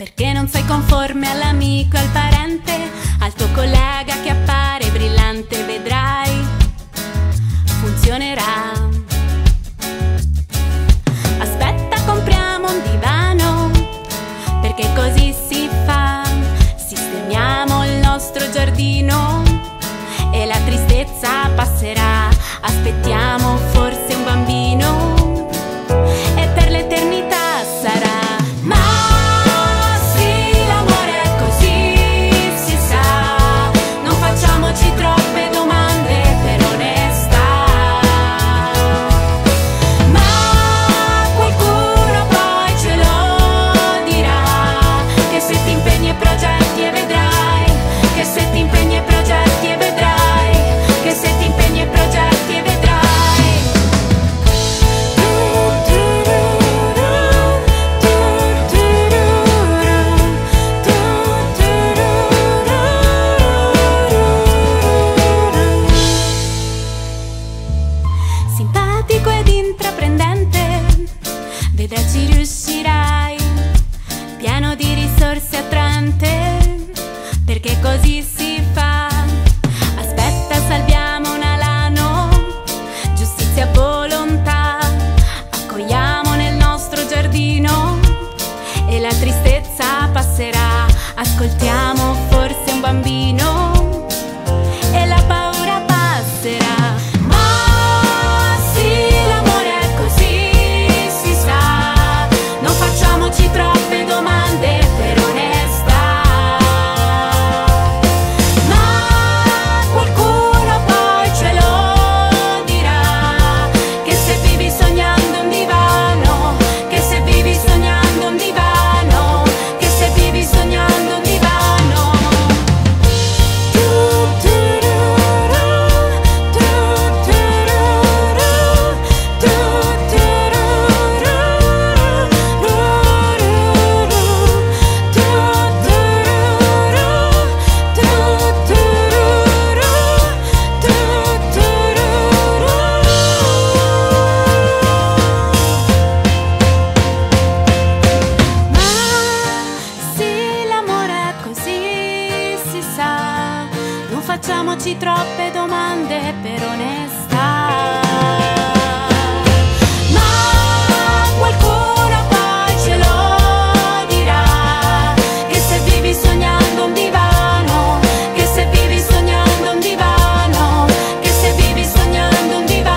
Perché non sei conforme all'amico e al parente, al tuo collega che appare brillante, vedrai, funzionerà. Aspetta, compriamo un divano, perché così si fa. Sistemiamo il nostro giardino e la tristezza passerà. Aspettiamo forse un bambino e per l'eternità sarà. Troppe domande per onestà, ma qualcuno poi ce lo dirà, che se ti impegni e progetti e vedrai, che se ti impegni e progetti e vedrai, che se ti impegni e progetti e vedrai. Simpatico ed intraprendente, vedrai ci riuscirai, pieno di risorse attraente, perché così si fa. Aspetta, salviamo un alano, giustizia e volontà, accogliamo nel nostro giardino e la tristezza passerà. Ascoltiamo forse un bambino e la paura passerà. Troppe domande per onestà, ma qualcuno poi ce lo dirà, che se vivi sognando un divano, che se vivi sognando un divano, che se vivi sognando un divano. Facciamoci troppe domande per onestà, ma qualcuno poi ce lo dirà, che se vivi sognando un divano, che se vivi sognando un divano, che se vivi sognando un divano.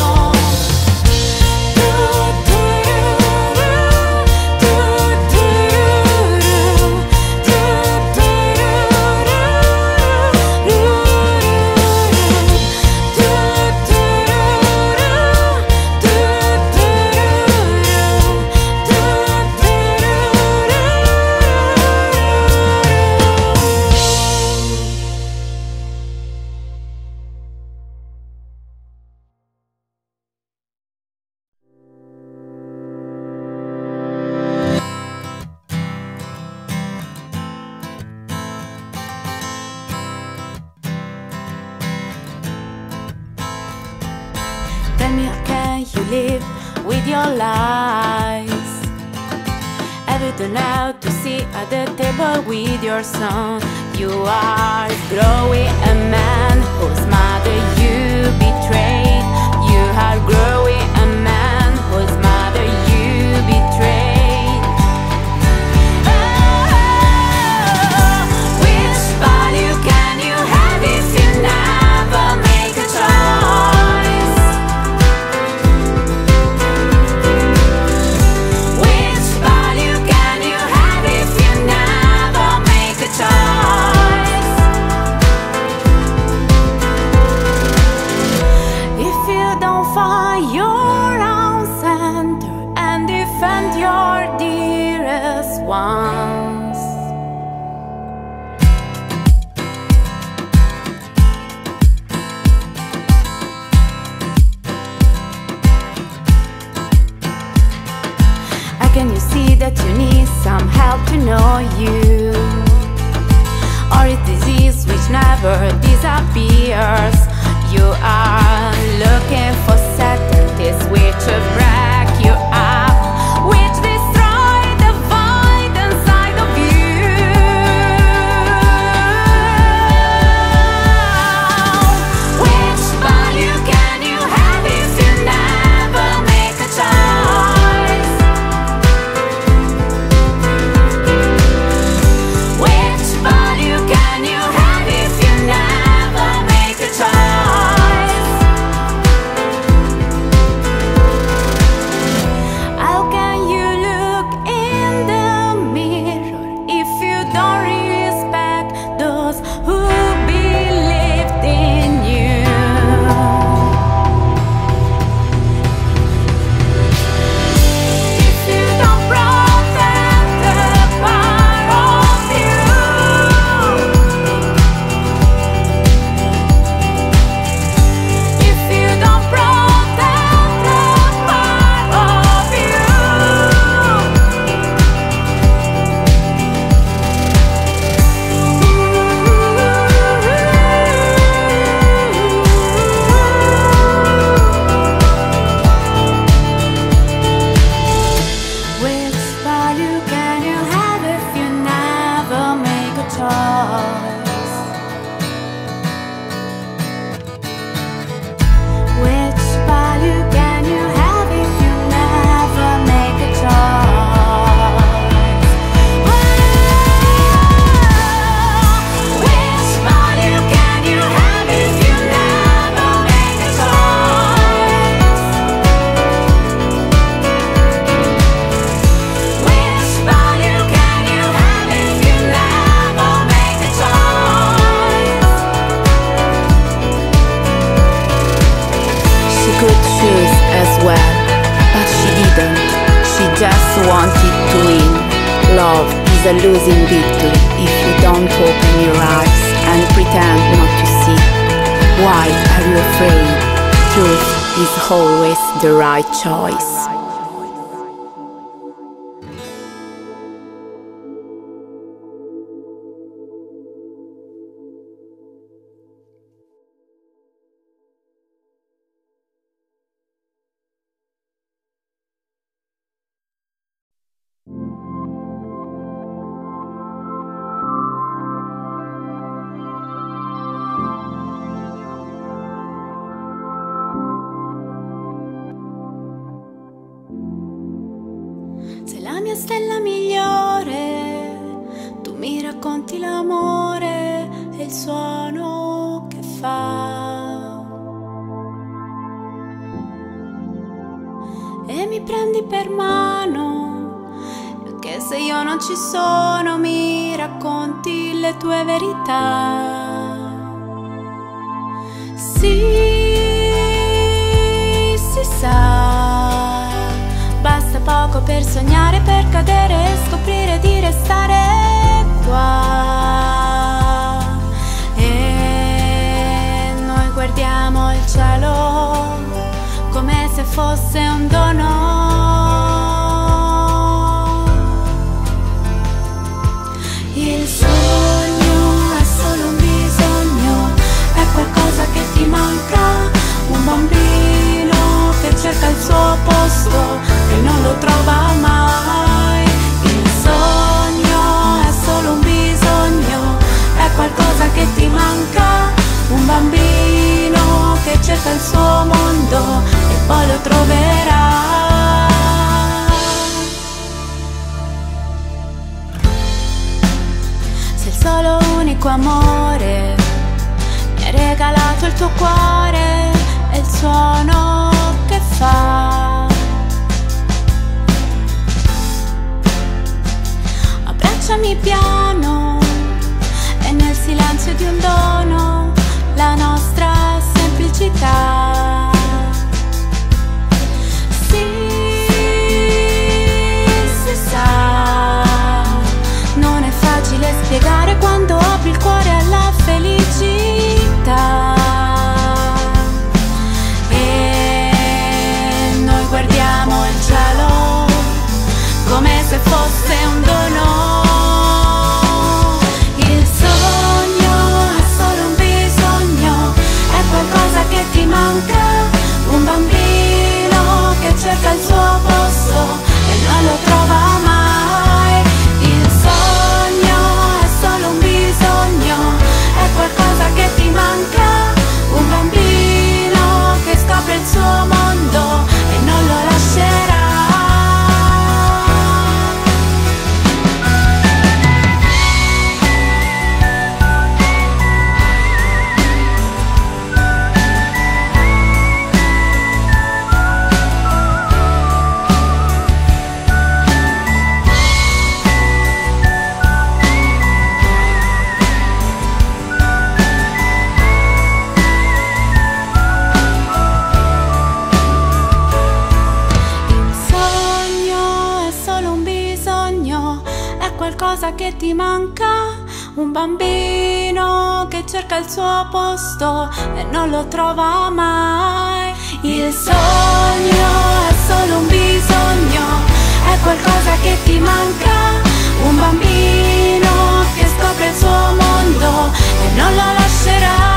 Tell me, how can you live with your lies? Have you turned out to sit at the table with your son? You are growing a man whose mother you betrayed. You are growing a man whose mother you betrayed. Oh, which value can you have if you never make a choice? Which value can you have if you never make a choice? If you don't find your own center and defend your dearest ones. How can you see that you need some help to know you? Or a disease which never disappears. You are looking for certainties which break you up, which destroy the void inside of is a losing victory if you don't open your eyes and pretend not to see. Why are you afraid? Truth is always the right choice. Sei la mia stella migliore, tu mi racconti l'amore e il suono che fa. E mi prendi per mano, che se io non ci sono mi racconti le tue verità. Sì, si sa, basta poco per sognare, per cadere e scoprire di restare qua. E noi guardiamo il cielo come se fosse un dono. Il sogno è solo un bisogno, è qualcosa che ti manca, un bambino che cerca il suo posto e non lo trova mai. Il sogno è solo un bisogno, è qualcosa che ti manca, un bambino che cerca il suo mondo e poi lo troverà. Sei il solo unico amore, mi hai regalato il tuo cuore e il suono che fa. Abbracciami piano e nel silenzio di un dono la nostra semplicità. Sì, si sa, non è facile spiegare quando apri il cuore alla felicità. E noi guardiamo il cielo come se fosse un dono. Il sogno è solo un bisogno, è qualcosa che ti manca, un bambino che cerca il suo posto e non lo trova mai. Il sogno è solo un bisogno, è qualcosa che ti manca, un bambino che scopre il suo mondo e non lo lascerà. Qualcosa che ti manca, un bambino che cerca il suo posto e non lo trova mai. Il sogno è solo un bisogno, è qualcosa che ti manca, un bambino che scopre il suo mondo e non lo lascerà.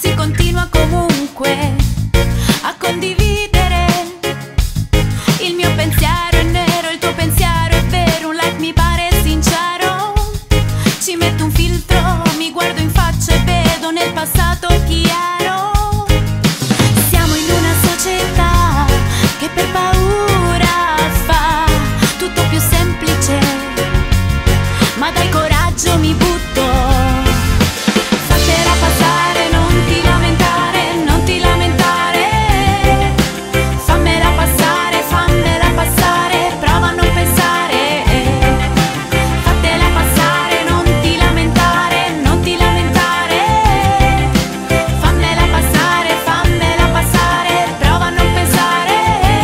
si continua comunque a condividere. Il mio pensiero è nero, il tuo pensiero è vero, un like mi pare sincero. Ci metto un filtro, mi guardo in faccia e vedo nel passato chi ero. Siamo in una società che per paura fa tutto più semplice, ma dai coraggio mi butto. Fatela passare, non ti lamentare, non ti lamentare. Fammela passare, prova a non pensare. Fatela passare, non ti lamentare, non ti lamentare. Fammela passare, prova a non pensare.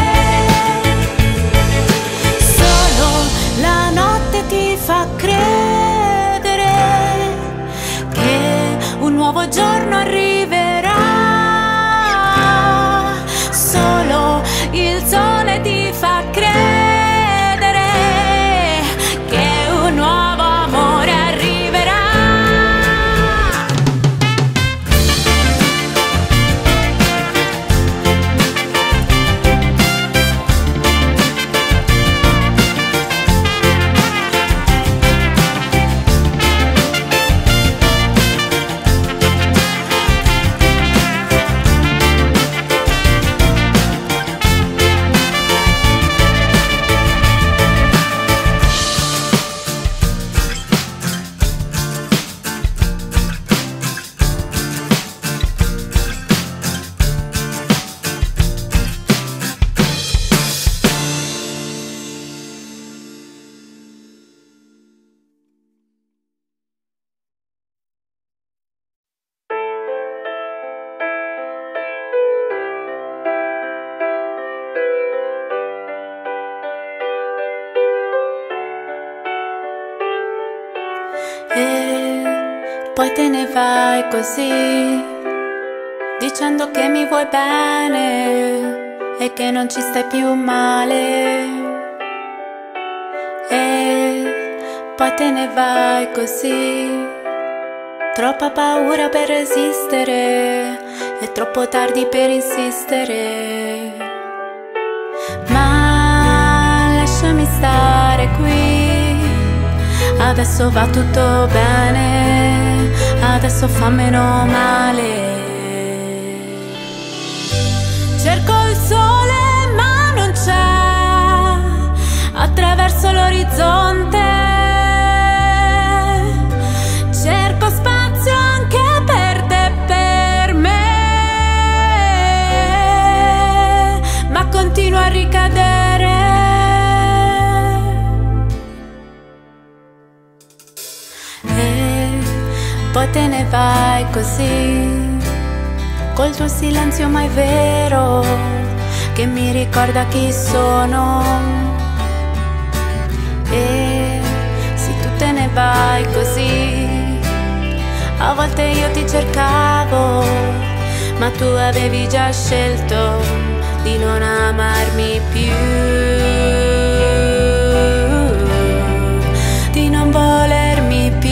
Solo la notte ti fa credere che un nuovo giorno arriverà. Solo il sole ti fa credere che un nuovo amore arriverà. E poi te ne vai così, dicendo che mi vuoi bene e che non ci stai più male. E poi te ne vai così, troppa paura per resistere, è troppo tardi per insistere. Ma lasciami stare qui, adesso va tutto bene, adesso fa meno male. Cerco il sole ma non c'è, attraverso l'orizzonte. Cerco spazio anche per te e per me, ma continuo a ricadere. E poi te ne vai così, col tuo silenzio mai vero, che mi ricorda chi sono. E se tu te ne vai così, a volte io ti cercavo, ma tu avevi già scelto di non amarmi più, di non volermi più.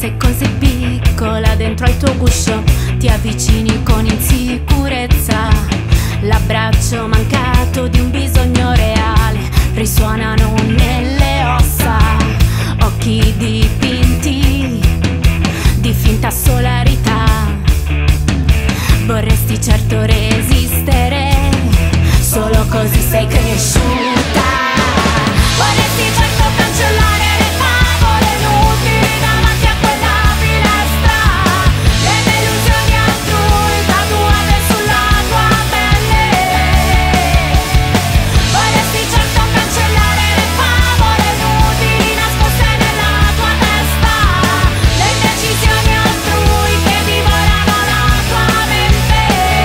sei così piccola dentro al tuo guscio, ti avvicini con insicurezza. L'abbraccio mancato di un bisogno reale risuonano nelle ossa. Occhi dipinti di finta solarità. Vorresti certo resistere, solo così sei cresciuta. Vorresti certo cancellare le favole inutili davanti a quella finestra, le delusioni altrui tatuate sulla tua pelle. Vorresti certo cancellare le favole inutili nascoste nella tua testa, le indecisioni altrui che divorano la tua mente.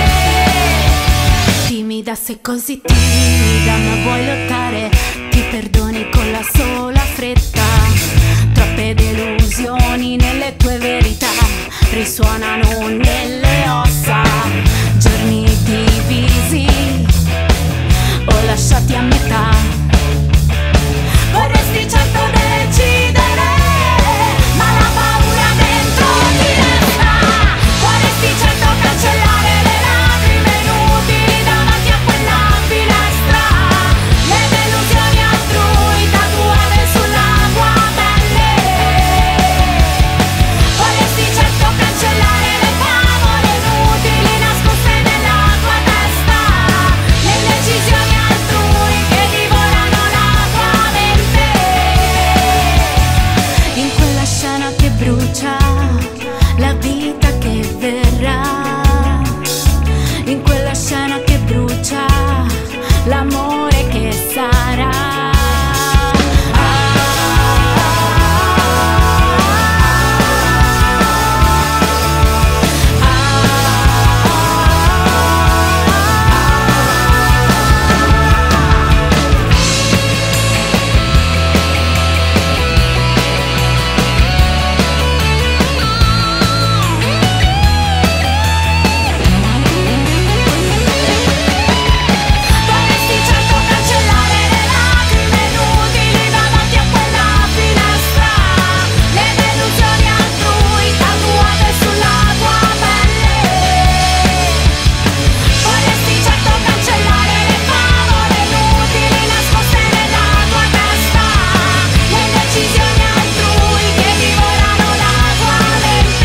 Timida, sei così timida, ma vuoi lottare, ti perdoni con la sola fretta. Troppe delusioni nelle tue verità risuonano nelle ossa. Giorni divisi o lasciati a metà. Vorresti certo decidere, ma la paura dentro ti resta. Vorresti certo cancellare le lacrime inutili davanti a quella finestra, le delusioni altrui tatuate sulla tua pelle. Vorresti certo cancellare le favole inutili nascoste nella tua testa, le indecisioni altrui che divorano la tua mente. In quella scena che brucia la vita che verrà, in quella scena che brucia l'amore che sarà. Vorresti certo cancellare le lacrime inutili davanti a quella finestra, le delusioni altrui tatuate sulla tua pelle. Vorresti certo cancellare le favole inutili nascoste nella tua testa, le indecisioni altrui che divorano la tua mente.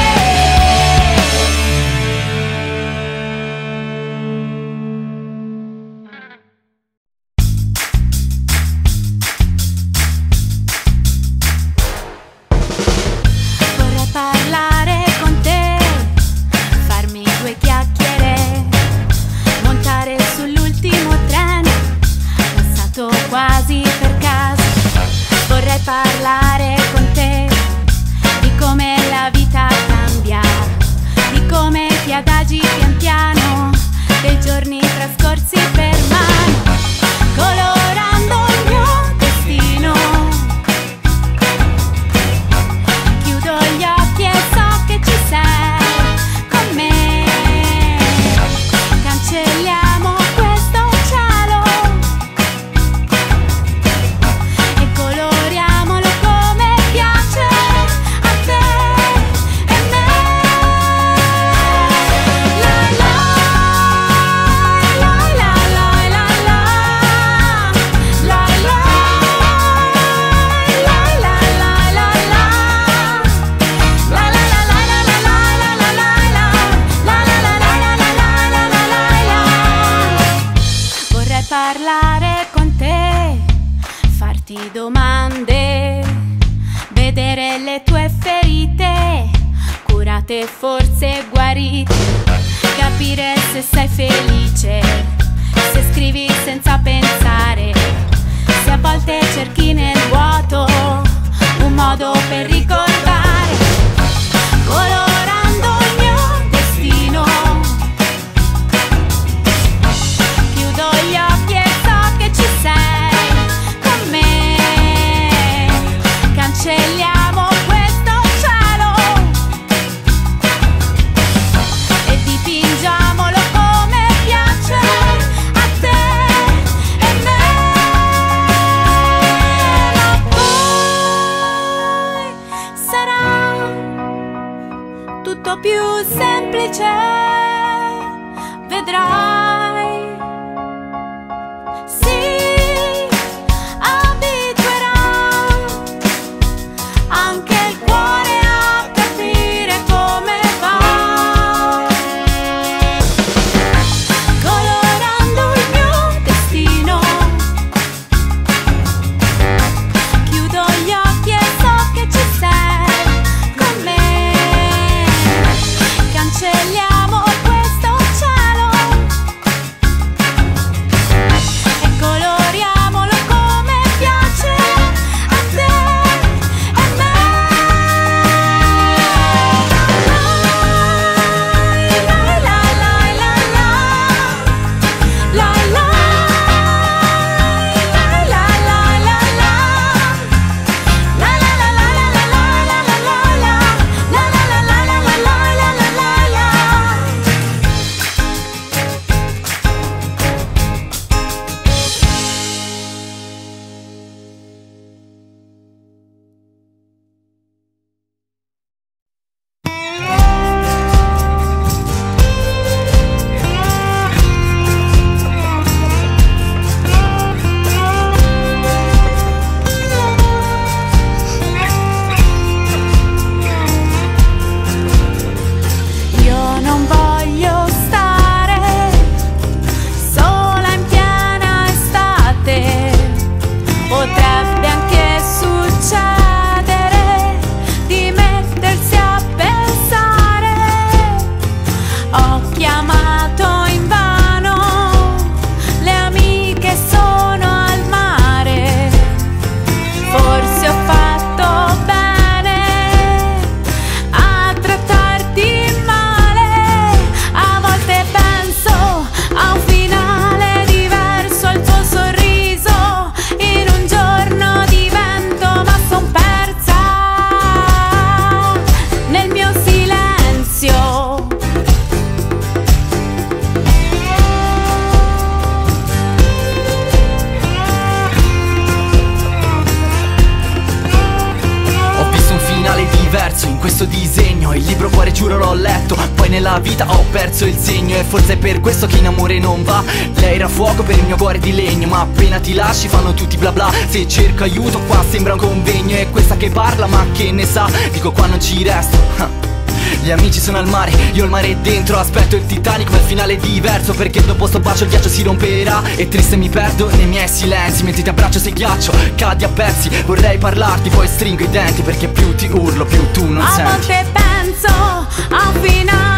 Vorrei parlare con te, farmi due chiacchiere, montare sull'ultimo treno, passato quasi per caso. Vorrei parlare con te di come la vita cambia, di come ti adagi pian piano, dei giorni trascorsi per mano, colorando il mio destino. Chiudo gli occhi e so che ci sei con me. Cancelliamo questo cielo e coloriamolo come piace a te e me. La la la la la la la. La la la la la la la. La la la la la la la la la la. La la la la la la la la la. Vorrei parlare con te, farti domande, vedere le tue ferite, curate forse guarite, capire se sei felice, se scrivi senza pensare, se a volte cerchi nel vuoto un modo per ricordare, colorando il mio destino. Chiudo gli occhi e so che ci sei con me. Cancelliamo questo cielo e dipingiamolo come piace a te e me. questo disegno. Il libro cuore giuro l'ho letto, poi nella vita ho perso il segno. E forse è per questo che in amore non va. Lei era fuoco per il mio cuore di legno, ma appena ti lasci fanno tutti bla bla. Se cerco aiuto qua sembra un convegno. E questa che parla ma che ne sa, dico qua non ci resto. Gli amici sono al mare, io al mare dentro. Aspetto il Titanic ma il finale è diverso, perché dopo sto bacio il ghiaccio si romperà. E triste mi perdo nei miei silenzi, mentre ti abbraccio sei ghiaccio, cadi a pezzi. Vorrei parlarti poi stringo i denti, perché più ti urlo più tu non A senti. volte penso a un finale